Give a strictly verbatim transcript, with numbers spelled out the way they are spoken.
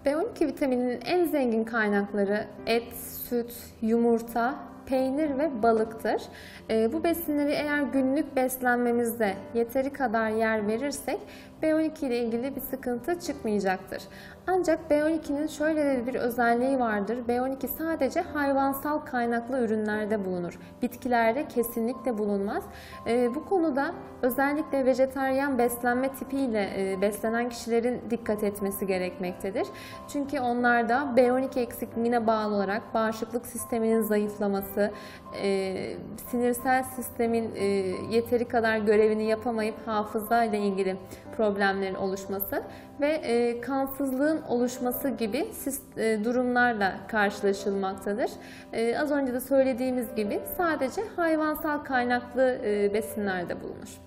B on iki vitamininin en zengin kaynakları et, süt, yumurta, peynir ve balıktır. E, bu besinleri eğer günlük beslenmemizde yeteri kadar yer verirsek B on iki ile ilgili bir sıkıntı çıkmayacaktır. Ancak B on ikinin şöyle bir özelliği vardır. B on iki sadece hayvansal kaynaklı ürünlerde bulunur. Bitkilerde kesinlikle bulunmaz. E, bu konuda özellikle vejetaryen beslenme tipiyle e, beslenen kişilerin dikkat etmesi gerekmektedir. Çünkü onlarda B on iki eksikliğine bağlı olarak bağışıklık sisteminin zayıflaması, e, sinirsel sistemin e, yeteri kadar görevini yapamayıp hafıza ile ilgili problemlerin oluşması ve e, kansızlığın oluşması gibi e, durumlarla karşılaşılmaktadır. E, az önce de söylediğimiz gibi sadece hayvansal kaynaklı e, besinlerde bulunur.